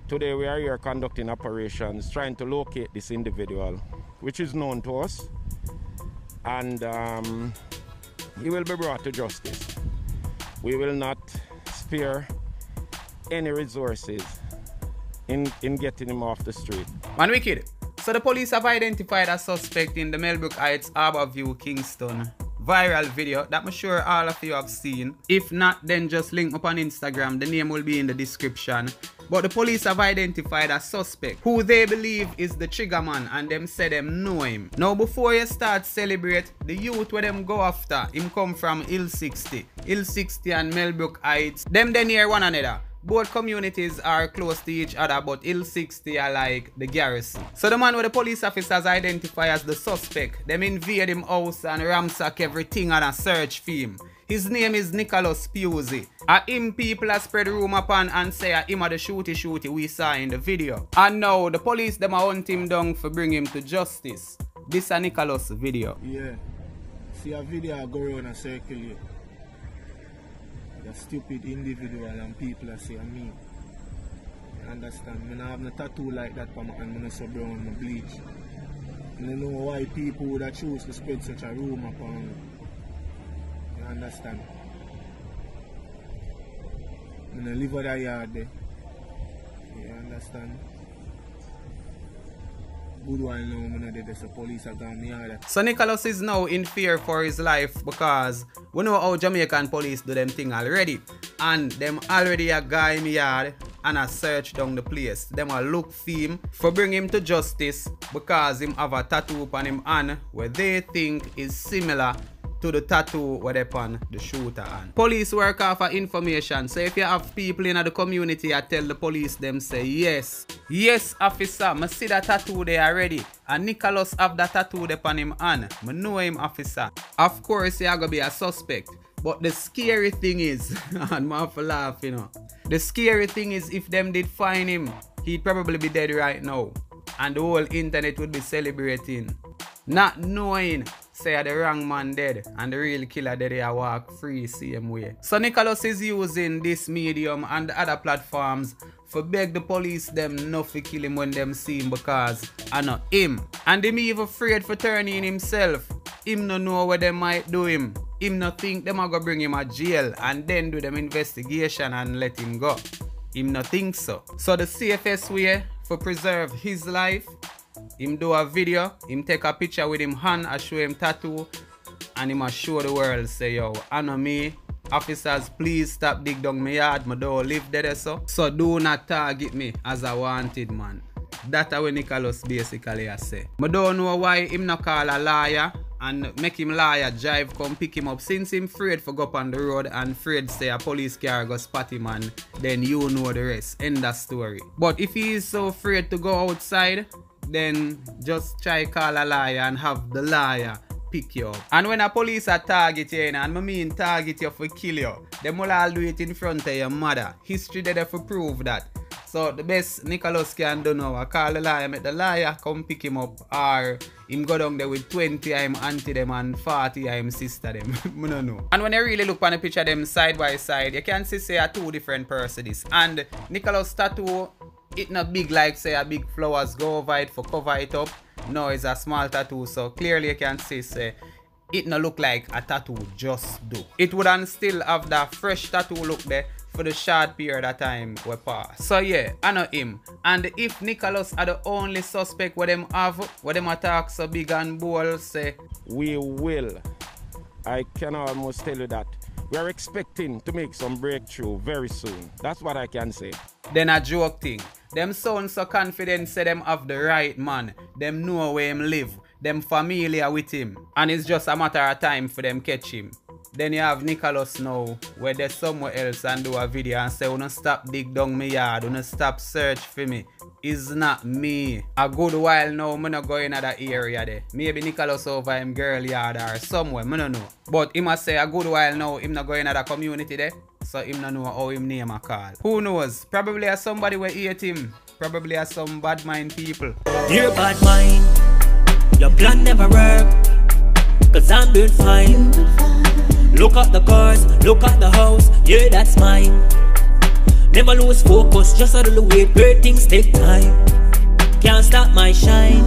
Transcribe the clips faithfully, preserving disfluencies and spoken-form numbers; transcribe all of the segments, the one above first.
Today we are here conducting operations, trying to locate this individual, which is known to us, and um, he will be brought to justice. We will not spare any resources in, in getting him off the street. Man, wicked. So the police have identified a suspect in the Melbrook Heights Harborview, Kingston viral video that I'm sure all of you have seen. If not, then just link up on Instagram. The name will be in the description. But the police have identified a suspect who they believe is the trigger man, and them say them know him. Now before you start celebrate, the youth where them go after, him come from Hill sixty. Hill sixty and Melbrook Heights, them they near one another. Both communities are close to each other, but Hill sixty are like the garrison. So the man where the police officers identify as the suspect, them invade him house and ransack everything and a search for him. His name is Nicholas Pusey. A him people have spread rumor upon and say a him are the shooty shooty we saw in the video. And now the police them a hunt him down for bring him to justice. This a Nicholas video. Yeah. See a video go around and circle you. A stupid individual and people are saying me. You understand? I don't have no tattoo like that and I'm not so brown and bleach. I don't know why people would have choose to spread such a rumor upon me. You understand? I don't live at that yard there. You understand? Good one now, I'm not the police are gone me out. So Nicholas is now in fear for his life because we know how Jamaican police do them thing already. And them already a guy in the yard and a search down the place. Them a look for him for bring him to justice because him have a tattoo upon him hand where they think is similar to the tattoo where they upon the shooter hand. Police work off of information, so if you have people in the community I tell the police them say yes. Yes officer, I see that tattoo there already. And Nicholas have that tattoo there upon him hand. I know him officer. Of course he gonna be a suspect. But the scary thing is, and I have to laugh you know. The scary thing is if them did find him, he'd probably be dead right now. And the whole internet would be celebrating. Not knowing say the wrong man dead and the real killer dead they walk free same way. So Nicholas is using this medium and the other platforms for beg the police them not to kill him when them see him because I know him. And him even afraid for turning himself. Him no know what they might do him. Him no think them are gonna bring him a jail and then do them investigation and let him go. Him no think so. So the safest way for preserve his life, him do a video, him take a picture with him hand, I show him tattoo, and him a show the world say yo, I know me, officers please stop dig down my yard, my don't live there so. So do not target me as a wanted man. That's what Nicholas basically has say. I don't know why him not call a liar and make him liar drive come pick him up since him afraid for go up on the road and afraid say a police car go spot him and then you know the rest. End of story. But if he is so afraid to go outside, then just try call a liar and have the liar pick you up. And when a police are target you, and I mean target you for kill you, them will all do it in front of your mother. History there for prove that. So the best Nicholas can do now, I call the liar, make the liar come pick him up, or him go down there with twenty of him auntie them and forty of him sister them. I don't know. And when you really look on the picture them side by side, you can see say are two different persons. And Nicholas tattoo, it not big like say a big flowers go over it for cover it up. No, it's a small tattoo, so clearly you can see say it not look like a tattoo just do. It wouldn't still have that fresh tattoo look there for the short period of time we pass. So yeah, I know him. And if Nicholas are the only suspect what them have, what them attack so big and bold say, we will. I can almost tell you that. We are expecting to make some breakthrough very soon. That's what I can say. Then a joke thing. Them sound so confident say them have the right man. Them know where him live. Them familiar with him. And it's just a matter of time for them catch him. Then you have Nicholas now, where there's somewhere else and do a video and say, "Wanna stop dig down my yard, wanna stop search for me." It's not me. A good while now, I'm not going to that area there. Maybe Nicholas over him girl yard or somewhere, I don't know. But he must say a good while now, him not going to that community there. So him not know how him name a call. Who knows? Probably as somebody will hate him. Probably as some bad mind people. You're bad mind. Your plan never work. Cause I'm doing fine. Look at the cars, look at the house, yeah, that's mine. Never lose focus, just a little wait. Great things take time. Can't stop my shine.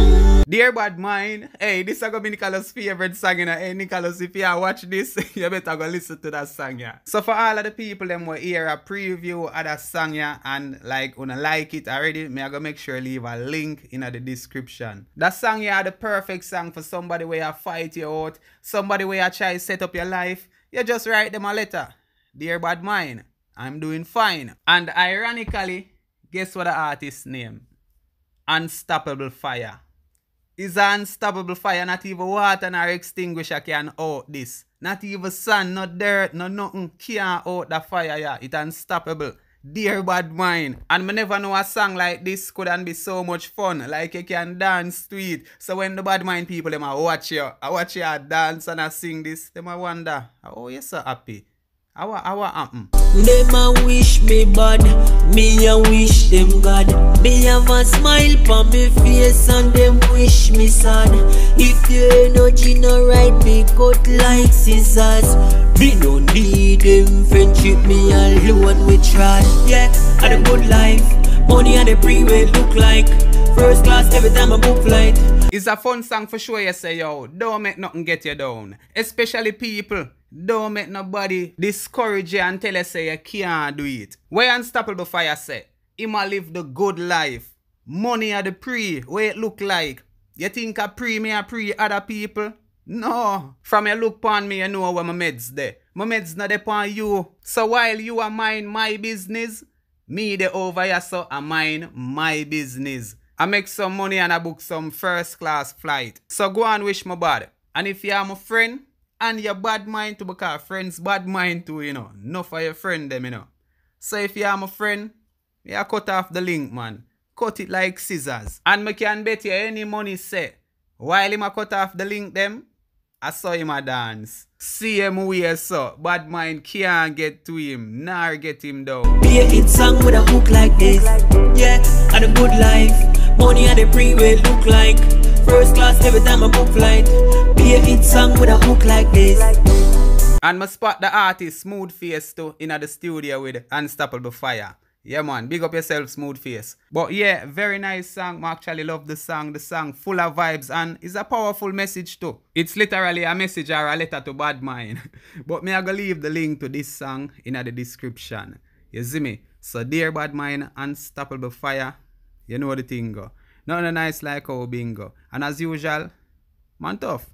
Dear Bad Mind, hey, this is gonna be Nicholas' favorite song, you know. Hey, Nicholas, if you watch this, you better go listen to that song, yeah. So for all of the people them will hear a preview of that song, yeah, and like, wanna like it already, me I gonna make sure leave a link in the description. That song, yeah, the perfect song for somebody where you fight you out, somebody where you try to set up your life. You just write them a letter. Dear Bad Mind, I'm doing fine. And ironically, guess what the artist's name? Unstoppable Fire. Is an unstoppable fire, not even water nor extinguisher can out this. Not even sun, no dirt, no nothing can out the fire, yeah. It's unstoppable. Dear Bad Mind. And me never know a song like this couldn't be so much fun. Like you can dance to it. So when the Bad Mind people them a watch you, I watch you dance and I sing this, them a wonder, oh you so happy. How how what happen? Them a wish me bad, me a wish them God. Me have a smile on me face and them wish me sad. If your energy no right, me cut like scissors. Me no need them friendship, me alone we try. Yeah, I the good life, money and the pre-way look like first class every time I book flight. It's a fun song for sure, you say, yo. Don't make nothing get you down. Especially people. Don't make nobody discourage you and tell you say you can't do it. Where Unstoppable Fire say, him a live the good life. Money are the pre, what it look like. You think a pre me a pre other people? No. From your look upon me, you know where my meds there. My meds not upon you. So while you are mind my business, me the over here so I mind my business. I make some money and I book some first class flight. So go and wish my bad. And if you are my friend, and your bad mind too, because friends bad mind too, you know. Enough for your friend them, you know. So if you are my friend, you cut off the link, man. Cut it like scissors. And me can bet you any money say, while him a cut off the link them, I saw him a dance. See him way so, bad mind can't get to him, nor get him down. Be a hit song with a hook like this. Yeah, and a good life. Money and the pre-way look like first class every time I book flight. Be a hit song with a hook like this. And I spot the artist Smooth Face too in the studio with Unstoppable Fire. Yeah man, big up yourself Smooth Face. But yeah, very nice song. I actually love the song. The song full of vibes and it's a powerful message too. It's literally a message or a letter to Bad Mind. But me I go leave the link to this song in the description. You see me? So Dear Bad Mind, Unstoppable Fire. You know the thing go. Nothing nice like how bingo. And as usual, man tough.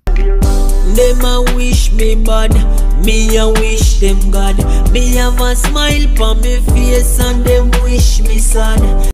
Them a wish me bad, me a wish them God. Me have a smile on me face and them wish me sad.